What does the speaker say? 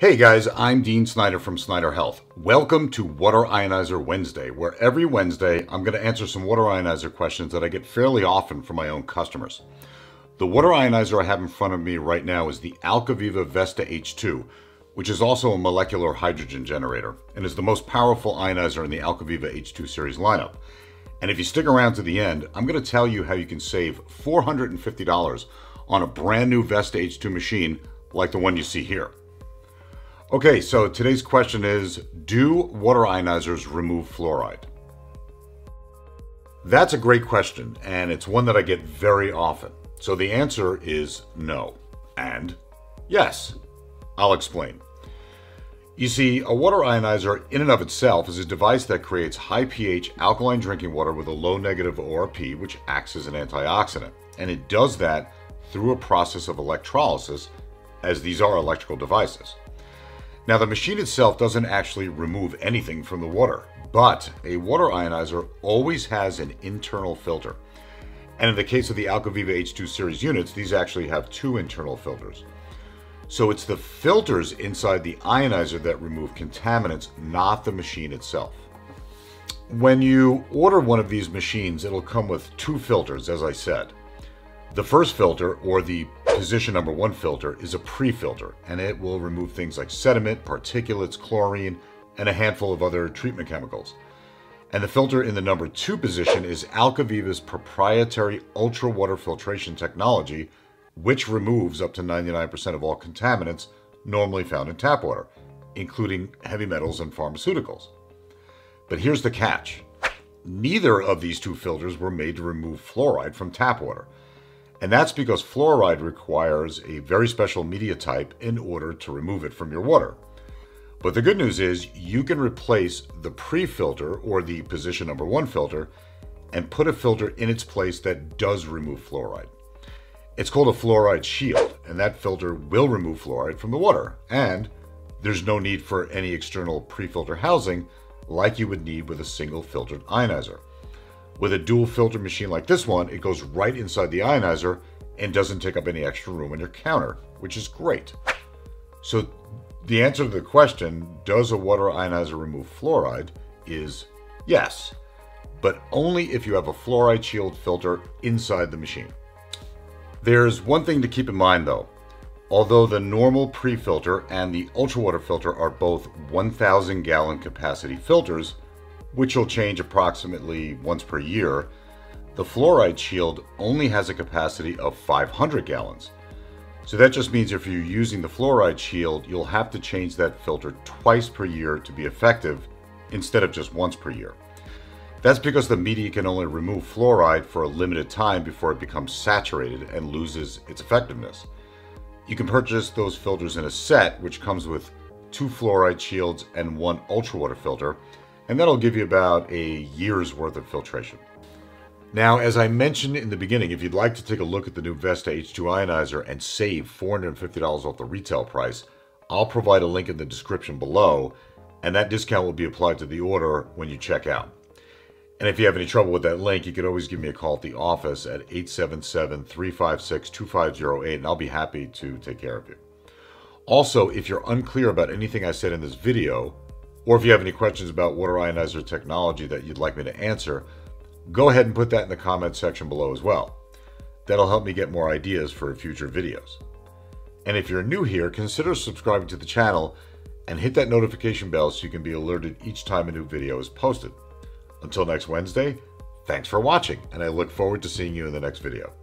Hey guys, I'm Dean Snyder from Snyder Health. Welcome to Water Ionizer Wednesday, where every Wednesday I'm going to answer some water ionizer questions that I get fairly often from my own customers. The water ionizer I have in front of me right now is the Alkaviva Vesta H2, which is also a molecular hydrogen generator and is the most powerful ionizer in the Alkaviva H2 series lineup. And if you stick around to the end, I'm going to tell you how you can save $450 on a brand new Vesta H2 machine like the one you see here. Okay, so today's question is, do water ionizers remove fluoride? That's a great question, and it's one that I get very often. So the answer is no, and yes. I'll explain. You see, a water ionizer in and of itself is a device that creates high pH alkaline drinking water with a low negative ORP, which acts as an antioxidant. And it does that through a process of electrolysis, as these are electrical devices. Now, the machine itself doesn't actually remove anything from the water, but a water ionizer always has an internal filter. And in the case of the Alkaviva H2 series units, these actually have two internal filters. So it's the filters inside the ionizer that remove contaminants, not the machine itself. When you order one of these machines, it'll come with two filters, as I said. The first filter, or the position number 1 filter, is a pre-filter, and it will remove things like sediment, particulates, chlorine, and a handful of other treatment chemicals. And the filter in the number 2 position is Alkaviva's proprietary ultra water filtration technology, which removes up to 99% of all contaminants normally found in tap water, including heavy metals and pharmaceuticals. But here's the catch. Neither of these two filters were made to remove fluoride from tap water. And that's because fluoride requires a very special media type in order to remove it from your water. But the good news is you can replace the pre-filter, or the position number 1 filter, and put a filter in its place that does remove fluoride. It's called a fluoride shield, and that filter will remove fluoride from the water. And there's no need for any external pre-filter housing like you would need with a single filtered ionizer. With a dual filter machine like this one, it goes right inside the ionizer and doesn't take up any extra room on your counter, which is great. So the answer to the question, does a water ionizer remove fluoride, is yes, but only if you have a fluoride shield filter inside the machine. There's one thing to keep in mind though. Although the normal pre-filter and the ultra water filter are both 1,000 gallon capacity filters, which will change approximately once per year, the fluoride shield only has a capacity of 500 gallons. So that just means if you're using the fluoride shield, you'll have to change that filter twice per year to be effective instead of just once per year. That's because the media can only remove fluoride for a limited time before it becomes saturated and loses its effectiveness. You can purchase those filters in a set, which comes with 2 fluoride shields and 1 ultra water filter, and that'll give you about a year's worth of filtration. Now, as I mentioned in the beginning, if you'd like to take a look at the new Vesta H2 ionizer and save $450 off the retail price, I'll provide a link in the description below, and that discount will be applied to the order when you check out. And if you have any trouble with that link, you can always give me a call at the office at 877-356-2508, and I'll be happy to take care of you. Also, if you're unclear about anything I said in this video, or if you have any questions about water ionizer technology that you'd like me to answer, go ahead and put that in the comment section below as well. That'll help me get more ideas for future videos. And if you're new here, consider subscribing to the channel and hit that notification bell so you can be alerted each time a new video is posted. Until next Wednesday, thanks for watching, and I look forward to seeing you in the next video.